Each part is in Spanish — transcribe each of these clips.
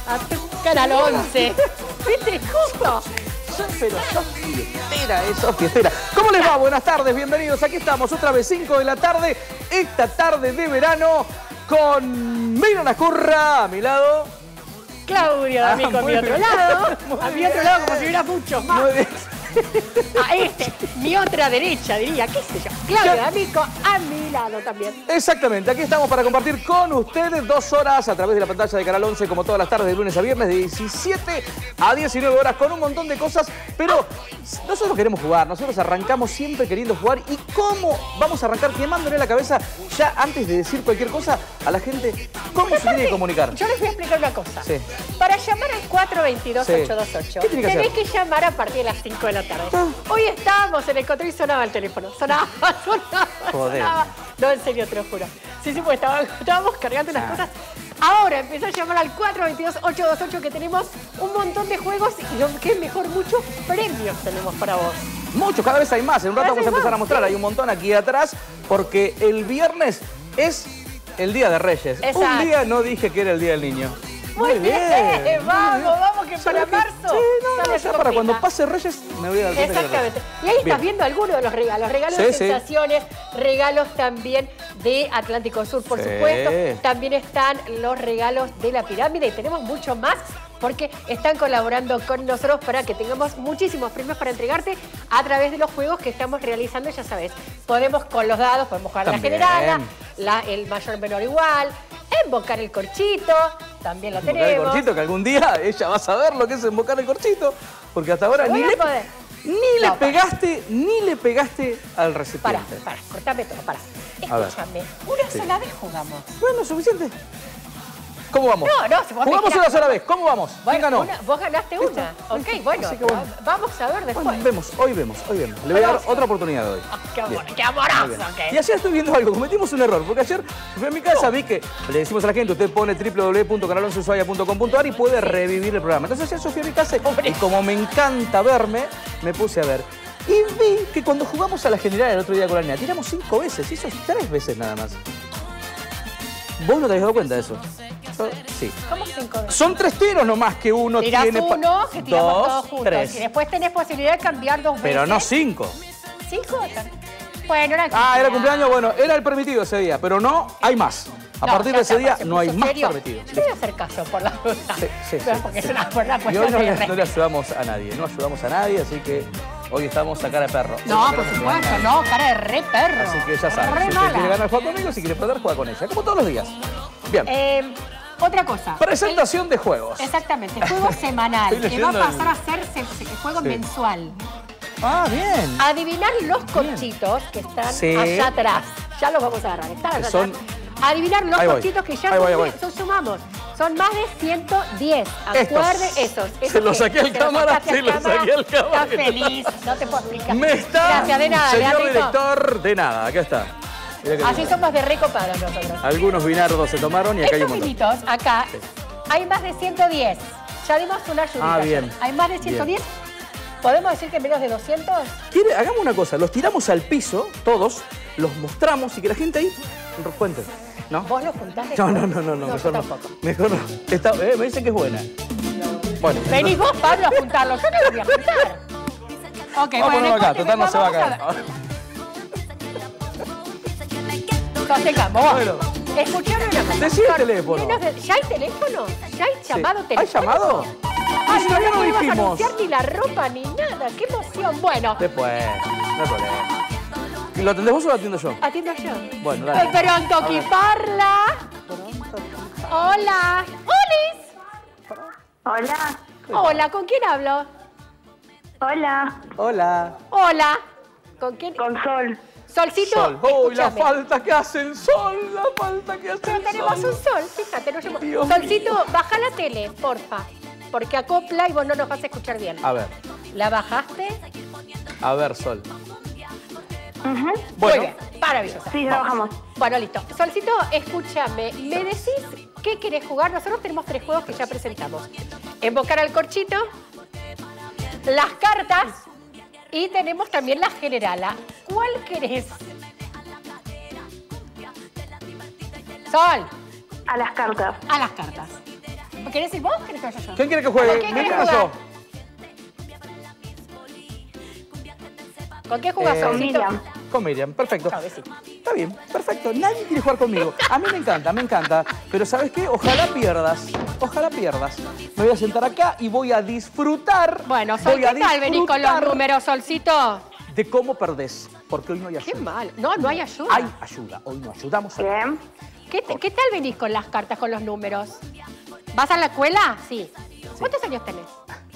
Canal 11. ¿Viste? Justo. Pero sos fiestera. ¿Cómo les va? Buenas tardes, bienvenidos. Aquí estamos otra vez, 5 de la tarde. Esta tarde de verano con Mino Nascurra a mi lado. Claudio D'Amico a mi otro lado. A mi otro lado como si hubiera muchos más. Muy bien. A mi otra derecha, diría, qué sé yo. Claudio D'Amico a mi lado también. Exactamente, aquí estamos para compartir con ustedes 2 horas a través de la pantalla de Canal 11, como todas las tardes, de lunes a viernes, de 17 a 19 horas, con un montón de cosas. Pero nosotros queremos jugar, nosotros arrancamos siempre queriendo jugar. ¿Y cómo vamos a arrancar? Quemándole la cabeza ya antes de decir cualquier cosa a la gente. ¿Cómo se tiene que comunicar? Yo les voy a explicar una cosa. Sí. Para llamar al 422-828, ¿Qué tiene que tenés hacer? que llamar a partir de las 5 de la tarde. Hoy estábamos en el control y sonaba el teléfono. Sonaba. Joder. No, en serio, te lo juro. Sí, pues estábamos cargando unas cosas. Ahora empezó a llamar al 422-828, que tenemos un montón de juegos y lo que es mejor, muchos premios tenemos para vos. Muchos, cada vez hay más. En un rato vamos a empezar a mostrar. Sí. Hay un montón aquí atrás, porque el viernes es el Día de Reyes. Exacto. Un día no dije que era el Día del Niño. Muy bien. Vamos, que para marzo. Sí, no, ya para cuando pase Reyes me voy a dar cuenta. Exactamente. Y ahí estás viendo algunos de los regalos. Regalos de sensaciones, regalos también de Atlántico Sur, por supuesto. También están los regalos de la pirámide y tenemos mucho más porque están colaborando con nosotros para que tengamos muchísimos premios para entregarte a través de los juegos que estamos realizando. Ya sabes, podemos con los dados, podemos jugar la generala, el mayor menor igual, embocar el corchito, también lo tenemos. El corchito, que algún día ella va a saber lo que es embocar el corchito, porque hasta ahora ni le pegaste al recipiente. Pará, cortame todo, pará. Escúchame, una sola vez jugamos. Bueno, suficiente. ¿Cómo vamos? No, jugamos una sola vez. ¿Cómo vamos? ¿Quién ganó? Vos ganaste una. Ok, bueno, vamos a ver después. Bueno, hoy vemos. Le voy a dar otra oportunidad hoy. Qué amoroso. Y ayer estoy viendo algo, cometimos un error, porque ayer fui a mi casa, vi que le decimos a la gente, usted pone www.canal11ushuaia.com.ar y puede revivir el programa. Entonces ayer yo fui a mi casa y como me encanta verme, me puse a ver. Y vi que cuando jugamos a la general el otro día con la niña, tiramos 5 veces, y eso es 3 veces nada más. ¿Vos no te habías dado cuenta de eso? Sí. ¿Cómo 5 veces? Son 3 tiros nomás que uno tirás tiene. Uno, que tiramos todos juntos. 3. Y después tenés posibilidad de cambiar 2 veces. Pero no 5. ¿5? Bueno, era era cumpleaños, bueno, era el permitido ese día, pero no, hay más. A partir de ese día no hay más permitido. Yo voy a hacer caso por la duda. Sí. Porque es una cuestión y hoy no de le ayudamos a nadie, así que hoy estamos a cara de perro. No, por supuesto, no, cara de re perro. Así que ya saben, si usted quiere ganar, juega conmigo, si quiere perder, juega con ella, como todos los días. Bien. Otra cosa. Presentación de juegos. Exactamente, juego semanal, que va a pasar a ser juego mensual. Ah, bien. Adivinar los corchitos que están allá atrás. Ya los vamos a agarrar. Están allá atrás. Adivinar los corchitos que ya sumamos. Son más de 110. Acuerden esos. Se los saqué al cámara, Está feliz, no te puedo explicar. Gracias, de nada. Señor director, de nada, acá está. Así somos de recopados nosotros. Algunos vinardos se tomaron y acá hay un montón. Estos vinitos, acá, hay más de 110. Ya dimos una ayudita. Bien. Hay más de 110. ¿Podemos decir que menos de 200? Hagamos una cosa, los tiramos al piso, todos, los mostramos y que la gente ahí cuente. ¿No? ¿Vos los juntaste? No, mejor no. Mejor no. Me dicen que es buena. Bueno. Venís vos, Pablo, a juntarlo. Yo no los voy a juntar. Ok, bueno. Acá, total no se va a caer. Sosegamos. Bueno. Escucharon una cosa. Decí el teléfono. ¿Ya hay teléfono? ¿Ya hay llamado teléfono? ¿Hay llamado? Ay, no podemos anunciar ni la ropa ni nada. ¡Qué emoción! Bueno. Después, no hay problema. ¿Y lo atendés vos o lo atiendo yo? Atiendo yo. Bueno, dale. Pronto chi parla. Hola. ¡Olis! Hola. Hola, ¿con quién hablo? Hola. Hola. ¿Con quién? Con Sol. Solcito. Sol. ¡Uy, la falta que hace el sol! La falta que hace Pero el tenemos sol. un sol, fíjate. Solcito, baja la tele, porfa. Porque acopla y vos no nos vas a escuchar bien. A ver. ¿La bajaste? A ver, Sol. Bueno. Muy bien, maravilloso. Sí, trabajamos. Bueno, listo. Solcito, escúchame. ¿Me decís qué querés jugar? Nosotros tenemos 3 juegos que ya presentamos. Embocar al corchito, las cartas y tenemos también la generala. ¿Cuál querés? Sol. A las cartas. A las cartas. ¿Querés ir vos o querés que vaya yo? ¿Quién quiere que juegue? ¿Quién ¿Miriam quiere o yo? jugar? ¿Con qué jugás, Con Solcito? Miriam. Con Miriam, perfecto. Cabecito. Está bien, perfecto. Nadie quiere jugar conmigo. A mí me encanta. Pero ¿sabes qué? Ojalá pierdas. Ojalá pierdas. Me voy a sentar acá y voy a disfrutar. Bueno, Sol, ¿qué tal venís con los números, Solcito? De cómo perdés. Porque hoy no hay ayuda. Qué mal. No, no hay ayuda. Hay ayuda. Hoy no ayudamos a Bien. ¿Qué tal venís con las cartas, con los números? ¿Vas a la escuela? Sí. ¿Cuántos años tenés?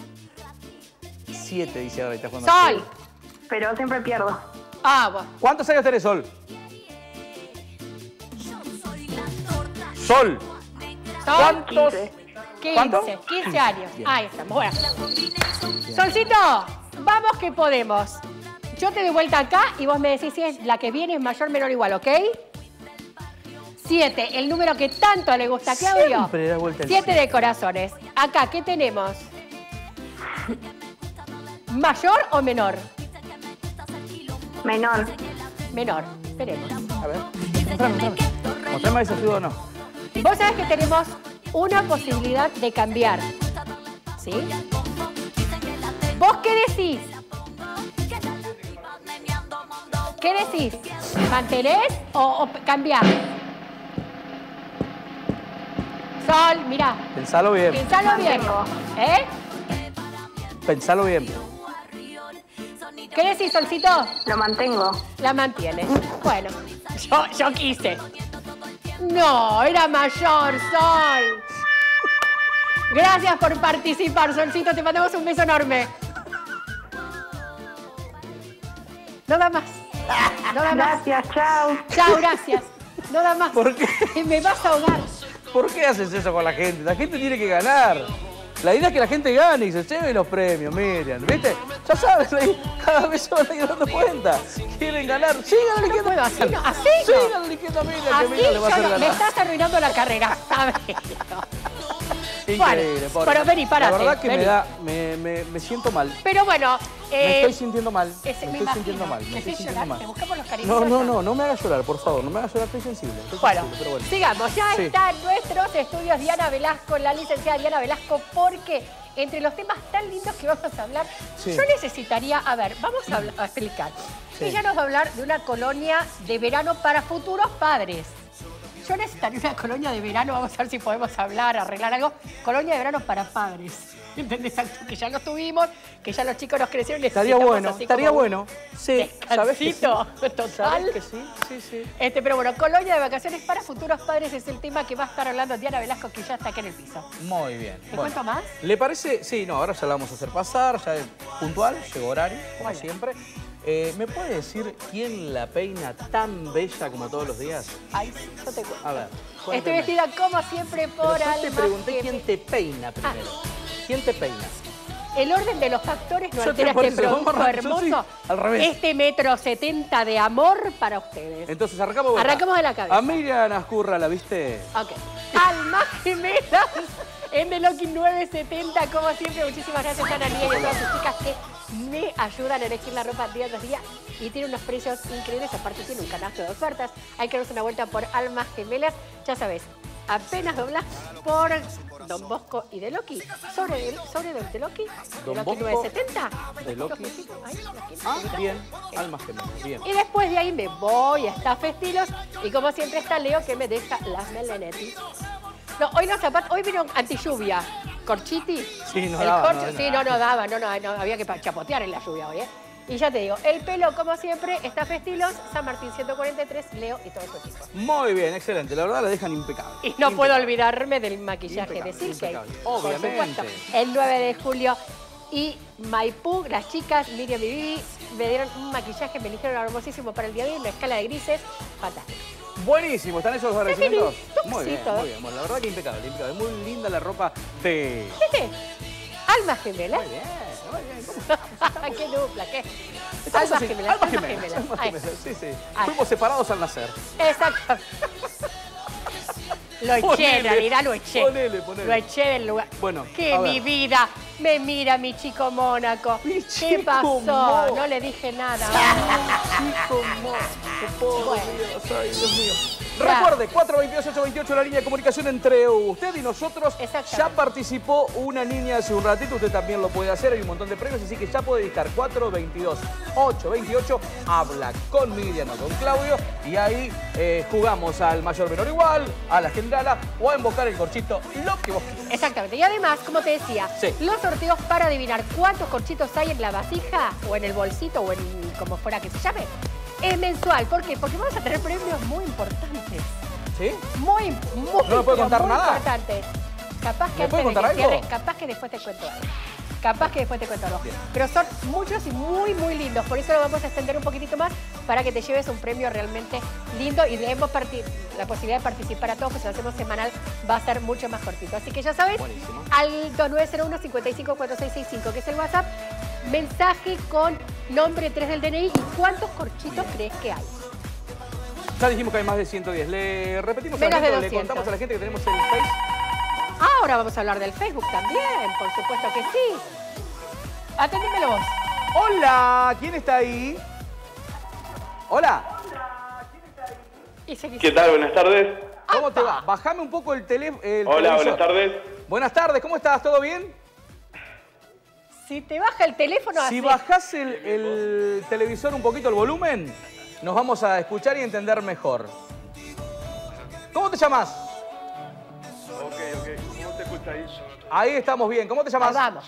7, dice ahora. Está jugando. Sol. Pero siempre pierdo. Ah, bueno. ¿Cuántos años tenés, Sol? Sol. ¿Cuántos? 15. ¿Cuánto? 15 años. Bien. Ahí estamos. Bueno. Solcito, vamos que podemos. Yo te doy vuelta acá y vos me decís si es la que viene es mayor, menor o igual, ¿ok? 7, el número que tanto le gusta a Claudio. Siempre da vuelta el 7 de corazones. Acá, ¿qué tenemos? ¿Mayor o menor? Menor. Menor. Esperemos. A ver. Mostrame. Mostrame si ayuda o no. Vos sabés que tenemos una posibilidad de cambiar. ¿Sí? ¿Vos qué decís? ¿Qué decís? ¿Mantenés o cambiar? Sol, mirá. Pensalo bien. Pensalo bien. Mantengo. ¿Eh? Pensalo bien. ¿Qué decís, Solcito? Lo mantengo. La mantienes. Bueno, yo quise. No, era mayor, Sol. Gracias por participar, Solcito. Te mandamos un beso enorme. No da más. No da más. Gracias, chao. Chao, gracias. No da más. ¿Por qué? Me vas a ahogar. ¿Por qué haces eso con la gente? La gente tiene que ganar. La idea es que la gente gane y se lleve los premios, Miriam. ¿Viste? Ya sabes, ahí cada vez se van a ir dando cuenta. Quieren ganar. Sigan eligiendo. puedo, así no, así no. Sigan eligiendo a Miriam, que Así Miriam le va a hacer yo no, me ganar. estás arruinando la carrera, ¿sabes? Increíble, Bueno, pobre. pero vení, párate, La verdad que vení. me siento mal. Pero bueno... Me estoy sintiendo mal. Me me estoy sintiendo mal. Me estoy ¿Querés sintiendo llorar? mal. Te buscamos los cariños. No me hagas llorar, por favor. No me hagas llorar, estoy sensible. Bueno, Pero bueno. sigamos. Ya Sí. está en nuestros estudios Diana Velasco, la licenciada Diana Velasco, porque entre los temas tan lindos que vamos a hablar, Sí. yo necesitaría, a ver, vamos a explicar. Sí. Ella nos va a hablar de una colonia de verano para futuros padres. Yo necesitaría una colonia de verano, vamos a ver si podemos hablar, arreglar algo. Colonia de verano para padres. ¿Entendés? Que ya lo tuvimos, que ya los chicos nos crecieron y Estaría necesitamos bueno, así estaría como un bueno. Sí, ¿sabes que sí? descansito total. ¿Sabes que sí? Sí, sí. Pero bueno, colonia de vacaciones para futuros padres es el tema que va a estar hablando Diana Velasco, que ya está aquí en el piso. Muy bien. ¿Te cuento más? ¿Le parece? Sí, no, ahora ya la vamos a hacer pasar, ya es puntual, llegó horario, como Bueno. siempre. ¿Me puede decir quién la peina tan bella como todos los días? Ay, sí, yo te cuento. A ver, Estoy cuénteme. vestida como siempre por Pero yo te Alma pregunté Gemela. quién te peina primero. ¿Quién te peina? El orden de los factores no Yo te altera por este eso, vamos producto a- yo sí, hermoso. al revés. Este 1,70 m de amor para ustedes. Entonces, arrancamos de vuelta. Arrancamos de la cabeza. A Miriam Ascurra, ¿la viste? Ok. Alma Gemelas en Deloki 970, como siempre. Muchísimas gracias a Ana Lía y a todas sus chicas que me ayudan a elegir la ropa día tras día y tiene unos precios increíbles. Aparte tiene un canasto de ofertas. Hay que darse una vuelta por Almas Gemelas. Ya sabes, apenas doblas por Don Bosco y Deloki. Sobre Deloki, Don Deloki Bosco, 970. Deloki. Ahí, Ah, bien. Almas gemelas, bien. y después de ahí me voy a Staff Estilos y como siempre está Leo que me deja las melenetis. No, hoy los zapatos, hoy vino antilluvia. Corchiti. Sí, no el daba, corcho, no, sí, no daba, no, había que chapotear en la lluvia hoy, ¿eh? Y ya te digo, el pelo, como siempre, Staff Estilos, San Martín 143, Leo y todo su equipo. Muy bien, excelente. La verdad la dejan impecable. Y no puedo olvidarme del maquillaje Impecable, de Silke. impecable. Por Obviamente. supuesto, el 9 de julio. Y Maipú, las chicas, Miriam y Vivi, me dieron un maquillaje, me eligieron hermosísimo para el día de hoy, una escala de grises, fantástico. Buenísimo, ¿están esos agradecimientos? Sí, Muy bien, toquecito, muy bien. Bueno, la verdad que impecable, impecable. Muy linda la ropa de... ¿Qué? Almas gemelas. Muy bien, muy bien. Qué dupla, qué. Estamos Almas así, gemelas, almas almas gemelas, gemelas. almas Ahí. gemelas, sí, sí. Ahí. Fuimos separados al nacer. Exacto. Lo eché, Ponele, en realidad lo eché. ponele. Lo eché del lugar. Bueno, Que a ver. mi vida me mira mi chico Mónaco. Mi ¿Qué chico pasó? Mónaco. No le dije nada. Chico, pobre Bueno. Dios, ay, Dios mío. Recuerde, 422-828 la línea de comunicación entre usted y nosotros. Ya participó una niña hace un ratito, usted también lo puede hacer, hay un montón de premios, así que ya puede discar 422-828, habla con Miriam o con Claudio y ahí jugamos al mayor menor igual, a la generala o a invocar el corchito, lo que vos quieras. Exactamente, y además, como te decía, los sorteos para adivinar cuántos corchitos hay en la vasija o en el bolsito o en como fuera que se llame, es mensual. ¿Por qué? Porque vamos a tener premios muy importantes. ¿Sí? Muy ¿No me puede contar nada? Importantes. Capaz que ¿Me puede contar algo? Capaz que después te cuento algo. Capaz que después te cuento algo. Pero son muchos y muy lindos. Por eso lo vamos a extender un poquitito más para que te lleves un premio realmente lindo y demos la posibilidad de participar a todos, que si lo hacemos semanal va a ser mucho más cortito. Así que ya sabes, buenísimo. Al 2901-554665, que es el WhatsApp, mensaje con nombre 3 del DNI y cuántos corchitos crees que hay. Ya dijimos que hay más de 110. Le repetimos menos a la gente, de 200. le contamos a la gente que tenemos el Face. Ahora vamos a hablar del Facebook también, por supuesto que sí. Atendímelo vos. Hola, ¿quién está ahí? Hola. ¿Qué tal? Buenas tardes. ¿Cómo te va? Bájame un poco el teléfono. Hola, buenas tardes. Buenas tardes, ¿cómo estás? ¿Todo bien? Si te baja el teléfono así. Si bajás el televisor un poquito el volumen, nos vamos a escuchar y entender mejor. ¿Cómo te llamas? Ok. ¿Cómo te escucha ahí? Ahí estamos bien. ¿Cómo te llamas? Vamos.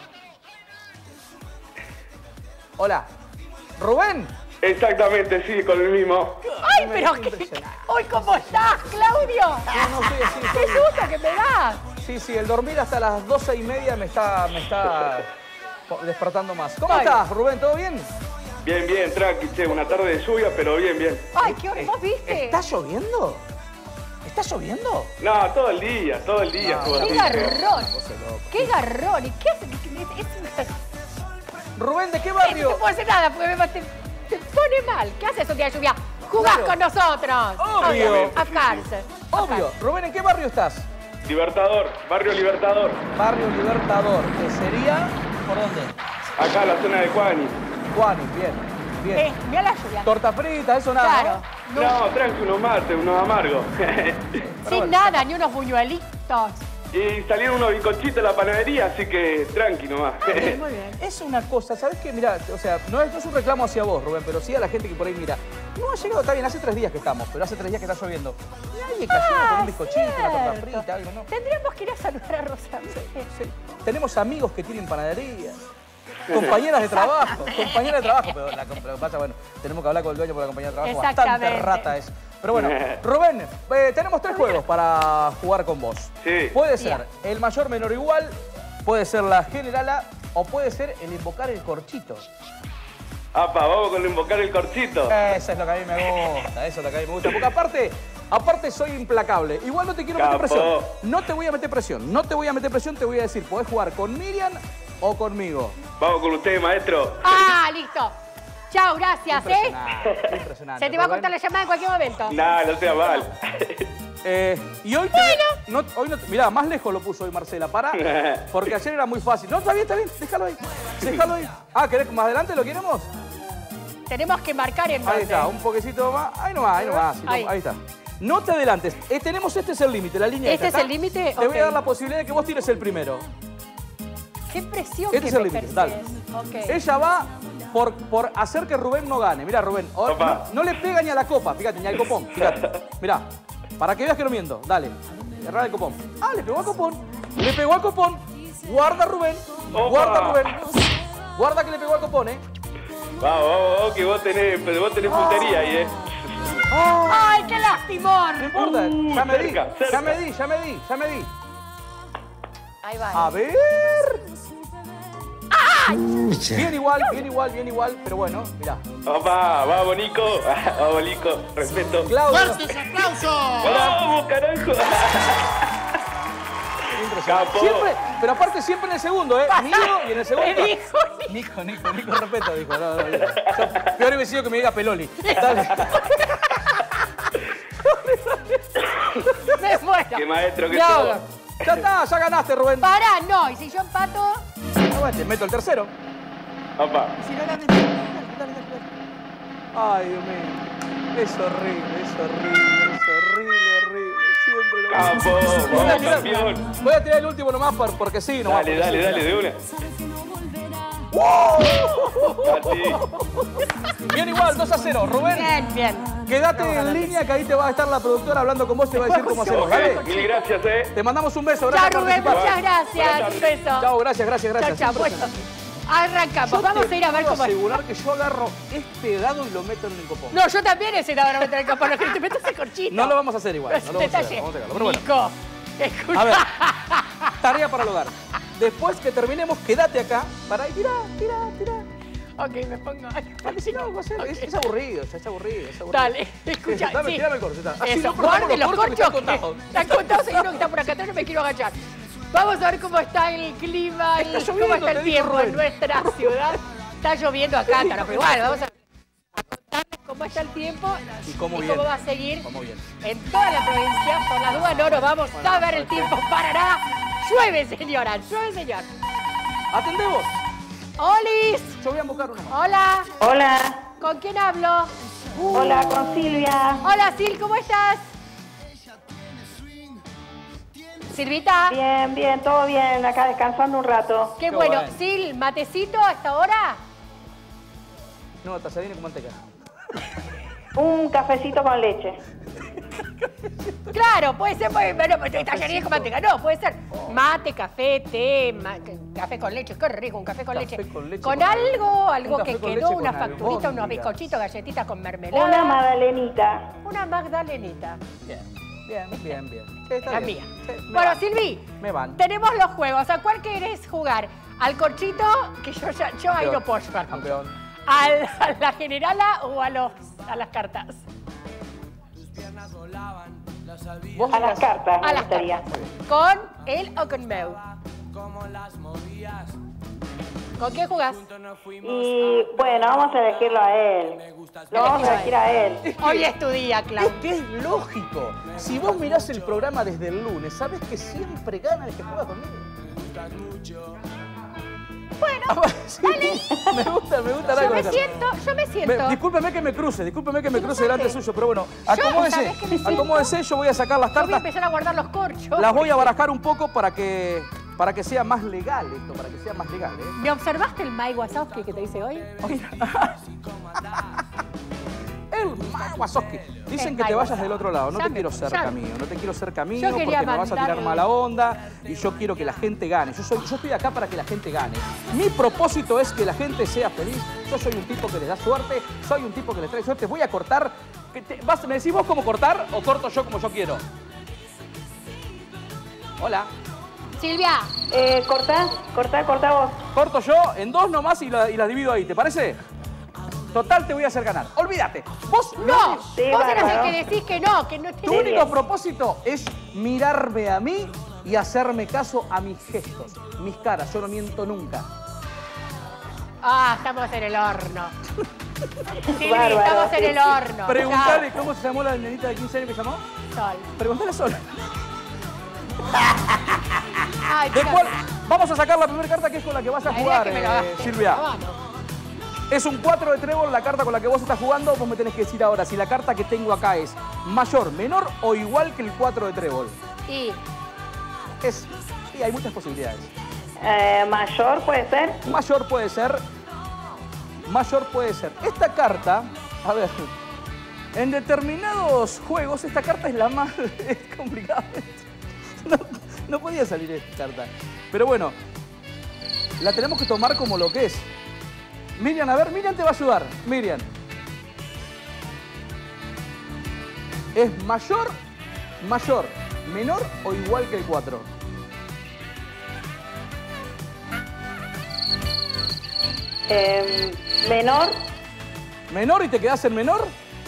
Hola. ¿Rubén? Exactamente, sí, con el mismo. ¡Ay, pero qué! ¡Hoy cómo estás, Claudio! No, estoy así. ¡Qué susto que me das! Sí, el dormir hasta las 12:30 me está despertando más. ¿Cómo estás, Rubén? ¿Todo bien? Bien, tranqui, che, una tarde de lluvia, pero bien. ¡Ay, qué hora! ¿Vos viste? ¿Está lloviendo? ¿Está lloviendo? No, todo el día estuvo ¡Qué así. garrón! ¡Qué garrón! ¿Y qué hace? Rubén, ¿de qué barrio? No puedo hacer nada, porque te pone mal. ¿Qué haces un día de lluvia? ¡Jugás con nosotros! Obvio. A cárcel. Obvio. Rubén, ¿en qué barrio estás? Libertador, barrio Libertador. Barrio Libertador, que sería... ¿Por dónde? Acá, la zona de Juani. Juani, bien. Mira la lluvia. Torta frita, eso nada, Claro. No, tranqui, unos mates, unos amargos. Sin nada, ni unos buñuelitos. Y salieron unos bizcochitos de la panadería, así que tranqui nomás. Muy bien. Es una cosa, ¿sabes qué? Mira, o sea, no es un reclamo hacia vos, Rubén, pero sí a la gente que por ahí mira. No ha llegado, está bien, hace 3 días que estamos, pero hace 3 días que está lloviendo. Nadie cayó con un bizcochito, una torta frita, algo, ¿no? Tendríamos que ir a saludar a Rosario. Sí. Tenemos amigos que tienen panaderías. Compañeras de trabajo, pero lo que pasa, bueno, tenemos que hablar con el dueño por la compañía de trabajo, bastante rata es. Pero bueno, Rubén, tenemos 3 juegos para jugar con vos. Sí. Puede ser el mayor menor igual, puede ser la generala o puede ser el invocar el corchito. Apa, vamos con invocar el corchito. Eso es lo que a mí me gusta, porque aparte soy implacable. Igual no te quiero meter presión. No te voy a meter presión, te voy a decir, podés jugar con Miriam o conmigo. Vamos con usted, maestro. ¡Ah, listo! Chao, gracias, Impresionante. Se te va a cortar la llamada en cualquier momento. No sea mal. Y hoy mirá, más lejos lo puso hoy Marcela, porque ayer era muy fácil. No, está bien, déjalo ahí. ¿Querés más adelante lo queremos? Tenemos que marcar en Ahí está, un poquecito más. Ahí nomás. Ahí está. No te adelantes. Este es el límite, la línea. ¿Este es el límite? Te voy a dar la posibilidad de que vos tires el primero. ¡Qué presión Este es el límite, dale. Ella va por hacer que Rubén no gane. Mirá, Rubén, no le pega ni a la copa, fíjate, ni al copón, fíjate. Mirá, para que veas que no miento, dale. Cerrar el copón. Le pegó al copón. Le pegó al copón. Guarda, Rubén. Guarda, Rubén. Guarda que le pegó al copón, Vamos, que vos tenés puntería ahí, ¡Ay, qué lastimor! No importa, ya me di. Ahí va. A ver. Bien igual, pero bueno, mirá. Opa, vamos, Nico. Respeto. Claudio. ¡Fuertes aplausos! ¡Vamos, carajo! Capo. Pero aparte siempre en el segundo, Nico y en el segundo. Nico, respeto, dijo. No. Peor hubiera sido que me diga Peloli. Dale. Me muero. Qué maestro que sos. Ya está, ya ganaste, Rubén. Pará, no. Y si yo empato... Te meto el tercero. Opa. Si no ganas... Ay, Dios mío. Es horrible, es horrible, es horrible, horrible. Siempre lo Campo, vamos, campeón. Voy a tirar el último nomás porque sí, nomás. Dale, dale, dale, de una. Casi. Bien igual, 2-0. Rubén, Bien, bien. quédate en línea que ahí te va a estar la productora hablando con vos, te va a decir cómo hacerlo, ¿vale? Mil gracias, Te mandamos un beso, Chao, gracias por Rubén, participar. muchas gracias. Un beso. Chao, gracias, gracias, gracias. Chao, chao. Bueno, arrancamos. Yo Vamos te a ir a ver puedo cómo asegurar que yo agarro este dado y lo meto en el copón. No, yo también he sido ahora meter el copón, que te metas el corchito. No lo vamos a hacer igual, no lo vamos a hacer, vamos a sacarlo. Pero bueno, Nico, escucha. a ver, tarea para el hogar. Después que terminemos, quédate acá para ir, tira. Ok, me pongo. Vale, si no, va a ser, es aburrido, es aburrido. Dale, escucha. Dame, sí. tirame el corcho, está. Así Eso, no probamos guarde los corchos que están que contados. están contados y uno que está por acá atrás, no me quiero agachar. Vamos a ver cómo está el clima, Está cómo lloviendo, está el te dijo tiempo en Rubén. nuestra ciudad. Está lloviendo acá, pero igual, vamos a contarles cómo está el tiempo Y cómo viene. va a seguir Cómo viene. en toda la provincia. Por las dudas no nos vamos a ver el tiempo para nada. Llueve, señora, llueve, señor. Atendemos. ¡Olis! Yo voy a buscar uno más. Hola, Hola. ¿con quién hablo? Hola, con Silvia. Hola, Sil, ¿cómo estás? Silvita. Bien, bien, todo bien. Acá descansando un rato. Qué Qué bueno. bueno. Sil, ¿matecito hasta ahora? No, tasadina con manteca. Un cafecito con leche. Claro, puede ser, bueno, tallarines con manteca. No, puede ser mate, café, té, café con leche. Qué rico, un café con Café leche. con leche Con con algo, un algo café que con quedó, leche una con facturita, unos albóndigas. bizcochitos, galletitas con mermelada. Una magdalenita. Una magdalenita. Bien. Sí, está La bien. mía. Sí, me Bueno, van. Silvi, Me van. tenemos los juegos. ¿A cuál querés jugar? ¿Al corchito? Que yo ahí no puedo jugar. Campeón. ¿A la generala o a las cartas? Vos A las cartas, A me las gustaría. cartas. ¿Con él o con Meu? ¿Con quién jugás? Y bueno, vamos a elegirlo a él. Lo vamos a elegir a él. Hoy es tu día, Es Clau. que es lógico. Si vos mirás el programa desde el lunes, sabés que siempre gana el que juega conmigo. Bueno, Sí, me gusta la yo me cosa. siento. Discúlpeme que me cruce Cruzate. delante suyo, pero bueno, ¿sabés qué me siento? acomódese, yo voy a sacar las Yo voy a cartas, empezar a guardar los corchos. las voy a barajar un poco para que sea más legal esto, para que sea más legal, ¿eh? ¿Me observaste el Mike Wazowski que te hice hoy? El Wazowski. Dicen El que te Mike vayas Wazowski. del otro lado, no Ya te me- quiero ser ya- camino, no te quiero ser Yo camino quería porque me vas a tirar mandarle- mala onda y yo quiero que la gente gane. Yo estoy acá para que la gente gane. Mi propósito es que la gente sea feliz. Yo soy un tipo que les da suerte, soy un tipo que les trae suerte. Voy a cortar. ¿Me decís vos cómo cortar o corto yo como yo quiero? Hola. Silvia, Cortá vos. Corto yo en dos nomás y las divido ahí, ¿te parece? Total, te voy a hacer ganar. Olvídate. Vos no. Sí, Vos eras el bárbaro. que decís que no Tu tiene... único propósito es mirarme a mí y hacerme caso a mis gestos, mis caras. Yo no miento nunca. Ah, estamos en el horno. Silvi, Bárbaro, estamos en sí, el sí. horno. Preguntale cómo se llamó la nenita de 15 años que llamó. Chao, Sol. Preguntale sola. Ay, ¿De pero- cuál? Vamos a sacar la primera carta que es con la que vas a La idea jugar, es que me lo gastes. Silvia. Ah, bueno. Es un 4 de trébol la carta con la que vos estás jugando. Vos me tenés que decir ahora si la carta que tengo acá es mayor, menor o igual que el 4 de trébol. Y Sí, hay muchas posibilidades. Mayor, ¿puede ser? Mayor puede ser. Mayor puede ser. Esta carta, a ver, en determinados juegos esta carta es la más es complicada. No podía salir esta carta. Pero bueno, la tenemos que tomar como lo que es. Miriam, a ver, Miriam te va a ayudar. Miriam. ¿Es mayor, menor o igual que el 4? Menor. ¿Menor y te quedás en menor?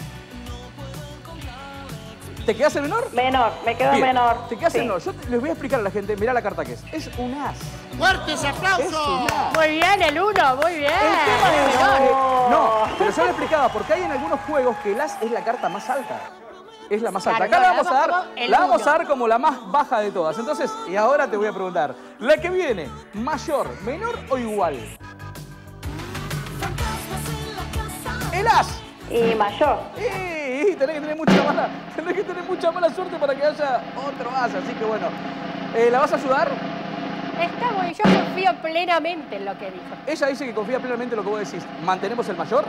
¿Te quedás en menor? Menor, me quedo en Bien, menor. Te quedas en Sí. menor. Yo les voy a explicar a la gente. Mirá la carta que es. Es un as. ¡Fuertes Es aplausos! un as. muy bien, el 1, muy bien. El tema es Menor. que- no, pero yo le explicaba, porque hay en algunos juegos que el as es la carta más alta. Es la más alta. Claro, Acá la no, vamos a dar, como el la vamos uno. a dar como la más baja de todas. Entonces, y ahora te voy a preguntar, la que viene, mayor, menor o igual. El as. Y mayor. Sí, tenés que tener mucha mala suerte para que haya otro as, así que bueno. ¿La vas a ayudar? Está bueno, yo confío plenamente en lo que dijo. Ella dice que confía plenamente en lo que vos decís. ¿Mantenemos el mayor?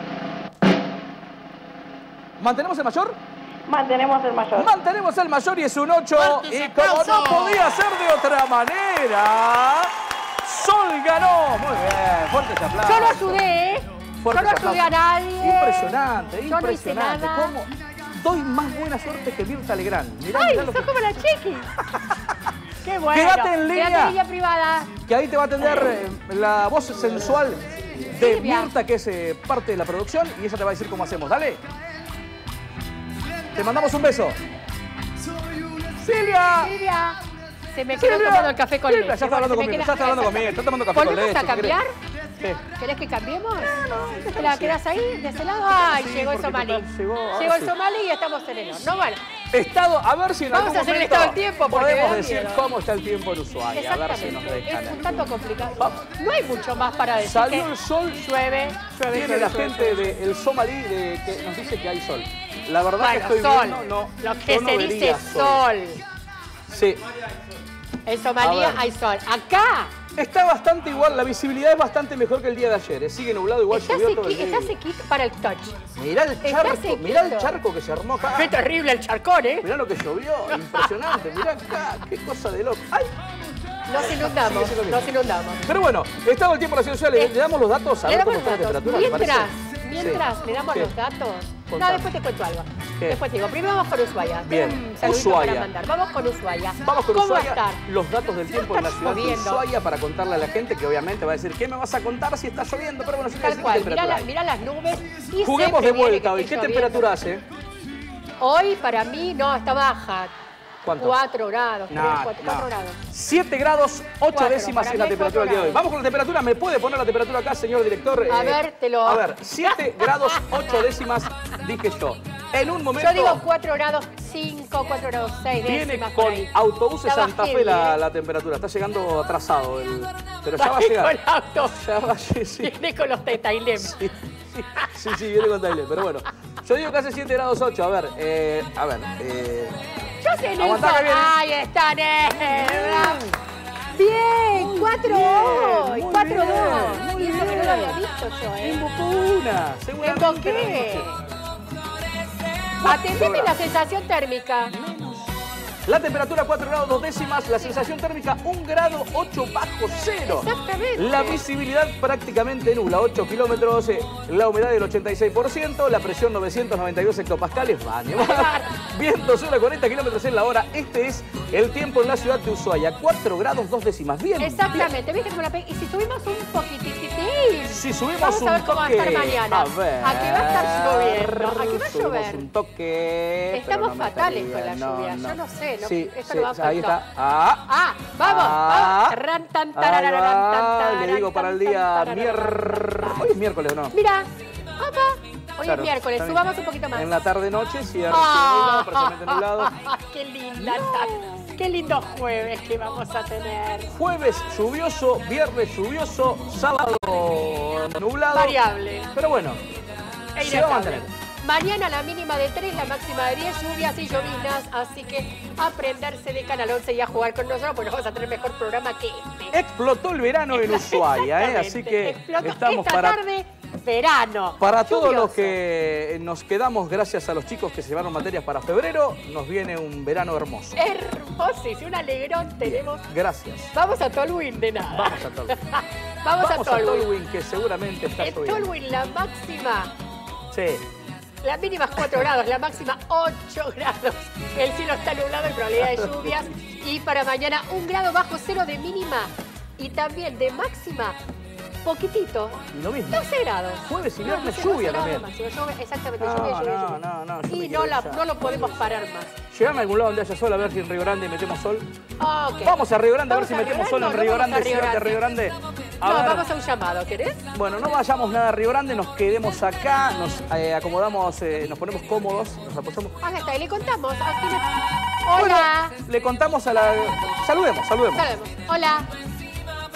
¿Mantenemos el mayor? Mantenemos el mayor. Mantenemos el mayor y es un 8. Y como no podía ser de otra manera, Sol ganó. Muy bien, fuerte ese aplauso. Yo no ayudé, ¿eh? Yo no ayudé a nadie. Impresionante, Yo no hice impresionante. nada. ¿Cómo? Doy más buena suerte que Mirta Legrand. Mirá, Ay, mirá lo sos que... como la Chiqui. Qué bueno. Quédate en línea. Quédate en línea privada. Que ahí te va a atender la voz sensual de Silvia. Mirta, que es parte de la producción, y ella te va a decir cómo hacemos. Dale. Te mandamos un beso. Silvia. Silvia. Se me quedó tomando el café con leche. Ya está hablando conmigo, ya está hablando conmigo. Está tomando café con leche. ¿Volvemos a cambiar? ¿Qué? ¿Querés que cambiemos? ¿Te la quedás ahí, de ese lado? Ay, Sí, llegó el porque somalí. total, llegó, Llegó el sí. somalí y estamos en el horno. Bueno, Estado, a ver si en Vamos algún a hacer el momento estado del tiempo, porque me podemos da decir miedo. cómo está el tiempo en Ushuaia. A ver si nos exactamente. dejan. Es un tanto complicado. Vamos. No hay mucho más para decir. Salió que el sol. Llueve, llueve, Tiene llueve, la llueve, gente llueve. del Somalí que nos dice que hay sol. La verdad Bueno, que estoy sol. viendo, no, Lo que yo no se vería dice sol. Sí. En Somalia A ver. hay sol. Acá Está bastante igual, la visibilidad es bastante mejor que el día de ayer. Sigue nublado, igual llovió todo el día. está sequito para el touch. Mirá el Está charco, sequito. mirá el charco que se armó acá. Qué terrible el charcón, ¿eh? Mirá lo que llovió, impresionante. Mirá acá, qué cosa de loco. ¡Ay! Nos inundamos, Sigue siendo bien. nos inundamos. Pero bueno, estado el tiempo en la ciudad, le damos los datos, a Le ver damos cómo los está la datos. temperatura, ¿te Mientras parece? le damos Sí. los datos. No, Contame. después te cuento algo. ¿Qué? Después te digo. Primero vamos con Ushuaia. Bien, Tengo un saludito Ushuaia. para mandar. Vamos con Ushuaia. Vamos con ¿Cómo Ushuaia, estar? los datos del tiempo en la está ciudad de lloviendo. Ushuaia para contarle a la gente que obviamente va a decir, ¿qué me vas a contar si está lloviendo? Pero bueno, yo te Tal voy a cual. decir qué temperatura hay. Mirá las nubes. Y Juguemos sé de que viene, vuelta que hoy. esté ¿Qué lloviendo. temperatura hace? Hoy para mí no, está baja. ¿Cuánto? 4 grados, 3, No, 4 no. grados. 7 grados, 8 Cuatro, décimas para es la mí es temperatura del día de hoy. 4 Vamos con la temperatura. ¿Me puede poner la temperatura acá, señor director? A ver, te lo... A ver, 7 grados, 8 décimas, dije yo. En un momento... Yo digo 4 grados 5, 4 grados 6 Viene décimas por con ahí. autobuses Está Santa Fe heavy, ¿eh? la temperatura. Está llegando atrasado. Pero ya va a Viene llegar. con auto. Ya va a llegar, sí. Viene con los de Tailem. Sí, viene con Taile, pero bueno. Yo digo que hace 7 grados 8. A ver. Yo sé, Nelson. Aguantá que viene. Ahí está, Nelson. Bien, 4 hoy, muy 4 bien, 2. muy Y eso que no bien. lo había visto yo, ¿eh? Invocó una. Seguramente. ¿Invoqué? la Atendeme noche. la sensación térmica. La temperatura 4 grados 2 décimas, la sensación térmica 1 grado 8 bajo cero. Exactamente. La visibilidad prácticamente nula, 8 kilómetros, la humedad del 86%, la presión 992 hectopascales, viento sobre 40 kilómetros en la hora. Este es el tiempo en la ciudad de Ushuaia, 4 grados 2 décimas. Bien. Exactamente, ¿viste cómo la pe... Y si subimos un poquitito, Si subimos vamos un a ver cómo va a toque, estar mañana. a ver, Aquí va a estar lloviendo, aquí va a subimos llover. un toque. Estamos pero no me fatales estaría, con la lluvia, yo no sé, no, Sí, esto sí, no va a ahí faltar. está. Ah, Vamos, ah, vamos. Ran, tan, ahí tarararán, va. tan, Le tararán, digo para el tan, día tarararán. miércoles. Hoy es miércoles, ¿o no? Mira, opa, hoy Claro, es miércoles, está bien. subamos un poquito más. En la tarde-noche, cierto, Ah, nublado, parcialmente nublado. qué linda, qué lindo jueves que vamos a tener. Jueves lluvioso, viernes lluvioso, sábado nublado. Variable. Pero bueno, E se va a inestable. mantener. Mañana la mínima de 3, la máxima de 10, lluvias y lloviznas, así que a prenderse de Canal 11 y a jugar con nosotros, pues vamos a tener mejor programa que este. Explotó el verano en Ushuaia, así que Explotó estamos esta para... tarde, verano. Para todos los lluvioso. que nos quedamos gracias a los chicos que se llevaron materias para febrero, nos viene un verano hermoso. Hermoso, y un alegrón tenemos. Gracias. Vamos a Tolwyn de nada. Vamos a Tolwyn. Vamos a Vamos a Tolwyn. Tolwyn, que seguramente está En lloviendo. Tolwyn la máxima, Sí. la mínima es 4 grados, la máxima 8 grados. El cielo está nublado y probabilidad de lluvias. Y para mañana 1 grado bajo cero de mínima y también de máxima, poquitito, Y lo mismo. 12 grados. Jueves y viernes 12 lluvia grados también. máximo. Exactamente, No, lluvia, lluvia, no, lluvia. no, no, yo me Y quiero ir ya. no lo podemos parar más. Llegame a algún lado donde haya sol, a ver si en Río Grande metemos sol. Ok. Vamos a Río Grande, a ver ¿Vamos si a metemos Río sol en Grande? Río No, vamos a Grande, Río ciudad de Grande. Río Grande. A No, ver. vamos a un llamado, ¿querés? Bueno, no vayamos nada a Río Grande, nos quedemos acá, nos acomodamos, nos ponemos cómodos, nos apoyamos. Acá está, y le contamos. Aquí Hola. Bueno, le contamos a la... Saludemos. Saludemos. Hola.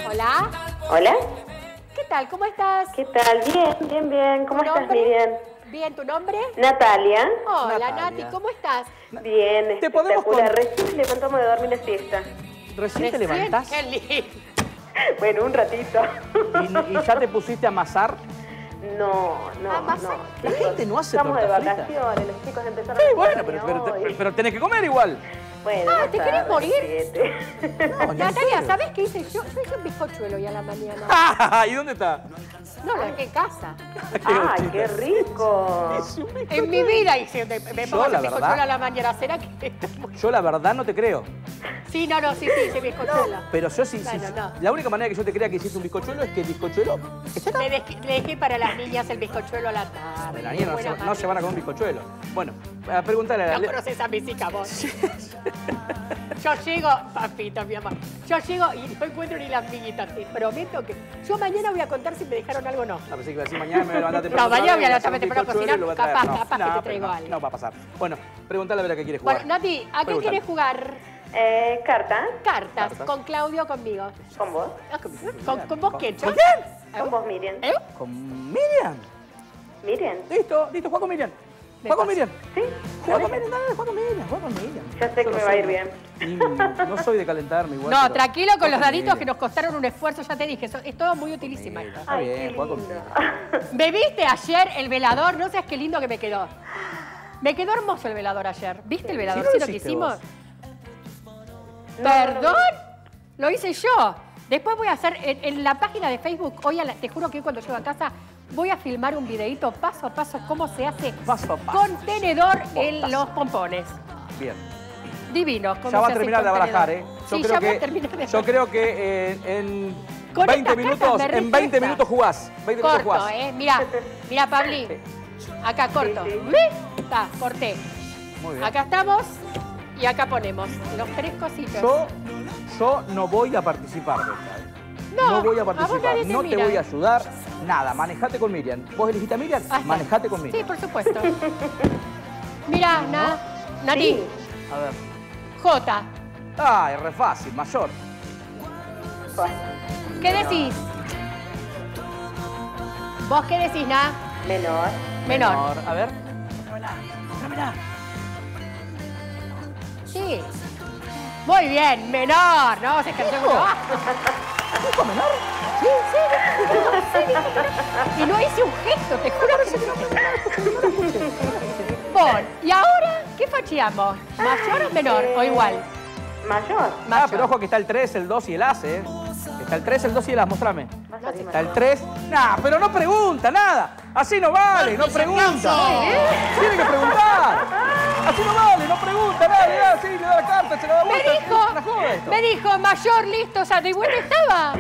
Hola. Hola. ¿Qué tal? ¿Cómo estás? ¿Qué tal? Bien. ¿Cómo ¿Tu estás, nombre? Miriam? Bien, ¿tu nombre? Natalia. Hola, Natalia. Nati, ¿cómo estás? Bien, ¿Te podemos espectacular. Recién levantamos de dormir la siesta. ¿Recién te levantás? Qué lindo. Bueno, un ratito. ¿Y ya te pusiste a amasar? No. La gente no hace Estamos de torta frita. vacaciones, los chicos empezaron Sí, a bueno, jugar pero tenés que comer igual. Bueno, ¿te querés morir? 7. No, Natalia, ¿sabés qué hice yo? Yo hice un bizcochuelo hoy a la mañana. ¿Y dónde está? No, lo dejé en casa. ¡Ay, qué rico! En mi vida hice, me pongo a la hacer bizcochuelo verdad- a la mañana. ¿Será que...? Yo la verdad no te creo. Sí, sí, hice bizcochuelo. Pero yo sí, Bueno, sí. no. La única manera que yo te crea que hiciste un bizcochuelo es que el bizcochuelo está acá. Le dejé para las niñas el bizcochuelo a la tarde. La niña no, Buena no se van a comer un bizcochuelo. Bueno, a preguntarle a No la... conoces a mis hijas vos. Yo llego, papito, mi amor. Yo llego y no encuentro ni las miguitas. Te prometo que yo mañana voy a contar si me dejaron algo o no. No, pensé que iba a decir mañana me voy a levantar temprano. No, mañana voy a otra vez, levantarme hacer un temprano a bizcochuelo cocinar, y lo voy a traer. capaz que te pero traigo no, algo. no va a pasar. Bueno, preguntale a ver a qué quieres jugar. Bueno, Nati, ¿a qué Pregúntale. quieres jugar? ¿Carta? Cartas. ¿Con Claudio o conmigo? ¿Con vos? Ah, ¿Con vos quién? ¿Con quién? ¿Con vos, Miriam? ¿Eh? ¿Con Miriam? ¿Miriam? Listo, juega con Miriam. Juega con Miriam. ¿Sí? Juega con Miriam, dale, juega con Miriam, juega con Miriam. Ya sé que me va a ir bien. No soy de calentarme igual. No, pero tranquilo con juega los daditos que Miriam. nos costaron un esfuerzo, ya te dije. Es todo muy utilísima esto. Está Ay, bien, qué juega con lindo. Miriam. ¿Me viste ayer el velador? No sabes qué lindo que me quedó. Me quedó hermoso el velador ayer. ¿Viste el veladorcito lo que hiciste hicimos? vos. ¿Perdón? Lo hice yo. Después voy a hacer en la página de Facebook, te juro que hoy cuando llego a casa voy a filmar un videito paso a paso cómo se hace Paso a paso. contenedor en Botazo. los pompones. Bien. Divino. cómo Ya va a se hace terminar de contenedor. barajar, ¿eh? Sí, ya voy a terminar de Yo creo que en Con 20 estas minutos, cartas me en 20 resta. minutos jugás. 20 minutos Corto, jugás. Mira, Pablín. Acá corto. Sí, sí. ¿Ves? Está, corté. Muy bien. Acá estamos y acá ponemos los 3 cositos. Yo no voy a participar de esta. No, voy a a vos participar, nadie te no te mira. voy a ayudar, nada, manejate con Miriam. ¿Vos elegiste a Miriam? Ahí está. Manejate con Miriam. Sí, por supuesto. Mira, Nati, Sí. A ver. J. Ay, re fácil, mayor. ¿Qué decís? ¿Vos qué decís, Na? Menor. Menor. A ver. Sí. Muy bien, menor. No, se cantó uno. ¿Dijo menor? Sí, sí. Y no hice un gesto, te juro que Bueno, ¿y ahora qué facheamos? ¿Mayor o menor? ¿O igual? Mayor. Ah, Mayor. pero ojo que está el 3, el 2 y el as, ¿eh? Está el 3, el 2 y el as, mostrame. Más arriba. Está el 3. Nah, pero no pregunta nada. Así no vale, no pregunta. Tiene que preguntar. Así no vale, no pregunta, nadie. Sí, le da la carta, se la da Me vuelta. dijo, Una joda esto. me dijo, mayor, listo, o sea, de vuelta estaba.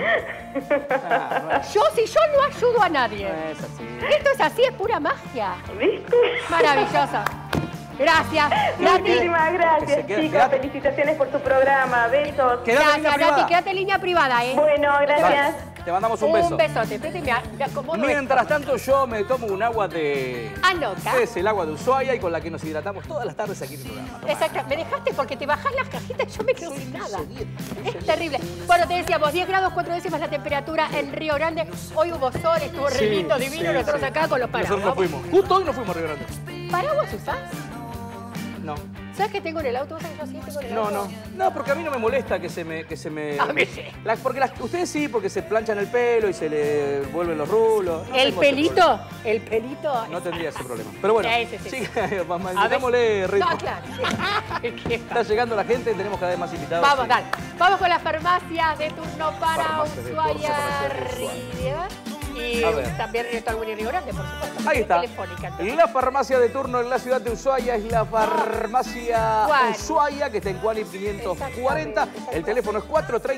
Yo, si yo no ayudo a nadie. No es así. Esto es así, es pura magia. ¿Viste? Maravillosa. Gracias, Nati. Muchísimas Que gracias, se quede- chicos. quédate. Felicitaciones por tu programa. Besos. Quédate en línea Gracias, privada. Nati. Quédate en línea privada, ¿eh? Bueno, gracias. Dale, te mandamos un beso. Un besote. Espérate, me acomodo Mientras tanto, yo me tomo un agua de... Anota. Es el agua de Ushuaia y con la que nos hidratamos todas las tardes aquí en el programa. Tomá. Exacto. Me dejaste porque te bajás las cajitas y yo me quedo sin nada. Es terrible. Bueno, te decíamos, 10 grados 4 décimas la temperatura en Río Grande. Hoy hubo sol, estuvo re lindo, divino. sí, Nosotros sí. acá con los paraguas. Nosotros nos fuimos. Justo hoy nos fuimos a Río Grande. ¿Paraguas usás? No. ¿Sabes qué tengo en el auto? ¿Vos sabés que yo sí tengo en el auto? No, porque a mí no me molesta que se me... A mí sí. Ustedes sí, porque se planchan el pelo y se le vuelven los rulos. No El tengo ese pelito, problema. el pelito. No tendría ese problema. Pero bueno, Sí. mamá, A ver. metámosle ritmo. No, claro. Sí. Está llegando la gente, tenemos cada vez más invitados. Vamos, sí. dale. Vamos con las farmacias de turno para Farmacias de Ushuaia, turno, farmacias de Ushuaia. y A ver. también Río Talbún y Río Grande, por supuesto. Ahí está. Telefónica, entonces. La farmacia de turno en la ciudad de Ushuaia es la farmacia Juan. Ushuaia, que está en Juan y 540. Exactamente. El teléfono es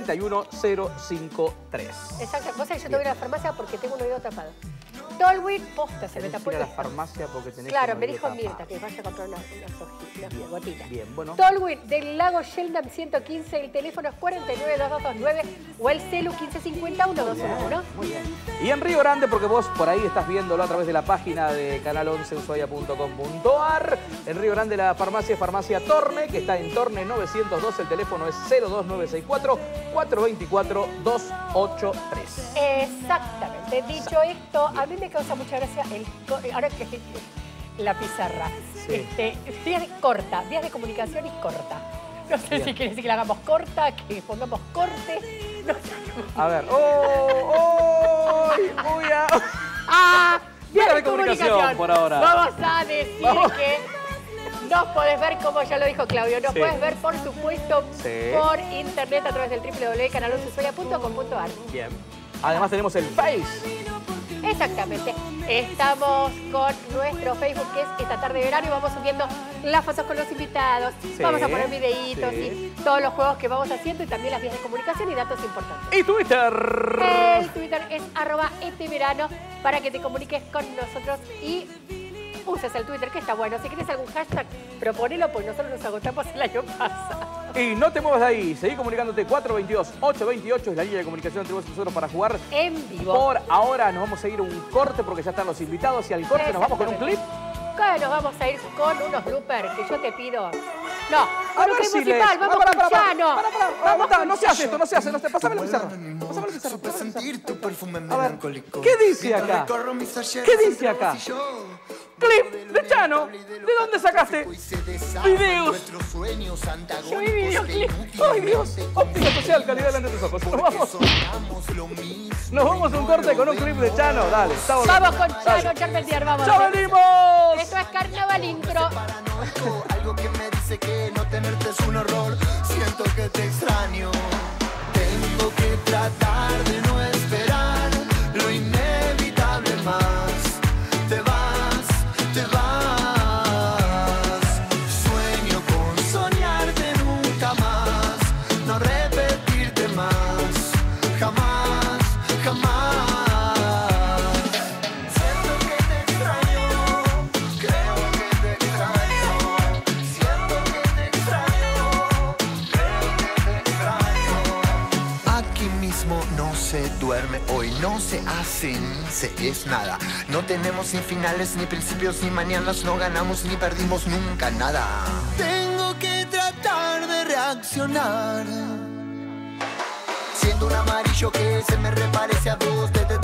431-053. Exacto. Vos sabés que yo tengo que ir a la farmacia porque tengo un oído tapado. Tolwyn, posta, se me Tenés tapó que ir el a la oído. farmacia porque tenés Claro, un me oído dijo tapado. Mirta que vaya a comprar unas gotitas. Bien, bueno. Tolwyn, del lago Sheldon 115, el teléfono es 492229 o el celu 1550-1211. Muy bien. Y en Río Grande, porque vos por ahí estás viéndolo a través de la página de canal11ushuaia.com.ar. En Río Grande la farmacia es Farmacia Torne, que está en Torne 902. El teléfono es 02964-424-283. Exactamente. Dicho esto, a mí me causa mucha gracia ahora que la pizarra. Sí. Días de comunicación y corta. No sé si quiere decir que la hagamos corta, que pongamos corte. No sé. A ver. Días de comunicación por ahora. Vamos a decir que nos podés ver, como ya lo dijo Claudio, nos puedes ver, por supuesto, por internet a través del www.canalonsusoya.com.ar. Bien. Además tenemos el Face. Exactamente. Estamos con nuestro Facebook, que es Esta Tarde de Verano, y vamos subiendo las fotos con los invitados. Vamos a poner videitos y todos los juegos que vamos haciendo, y también las vías de comunicación y datos importantes. ¿Y Twitter? El Twitter es @eteverano para que te comuniques con nosotros y uses el Twitter, que está bueno. Si quieres algún hashtag, proponelo, pues nosotros nos agotamos el año pasado. Y no te muevas de ahí, seguí comunicándote. 422-828 es la línea de comunicación entre vos y nosotros para jugar en vivo. Por ahora nos vamos a ir a un corte porque ya están los invitados, y al corte nos vamos con un clip. Nos vamos a ir con unos bloopers que yo te pido. No, con un clip si musical, vamos con Chano. No se hace esto, no se hace. Pásame la pizarra. A ver, ¿qué dice acá? ¿Qué dice acá? Clip de Chano. ¿De dónde sacaste? Videos. Yo vi videoclip. ¡Ay, Dios! Óptica social, calidad delante de tus ojos. Nos vamos a un corte con un clip de Chano. Dale, estamos. Vamos con Chano, Charpentier, vamos. ¡Ya venimos! Esto es Carnaval Intro. Algo que me dice que no tenerte es un horror. Siento que te extraño. Tengo que tratar de no esperar lo inevitable más. Te vas, te vas. Sueño con soñarte nunca más. No repetirte más. Jamás, jamás. Siento que te extraño. Creo que te extraño. Siento que te extraño. Creo que te extraño. Aquí mismo no se duerme, hoy no se hace ni se es nada. No tenemos ni finales, ni principios, ni mañanas. No ganamos ni perdimos nunca nada. Tengo que tratar de reaccionar. Siento un amarillo que se me reparece a vos.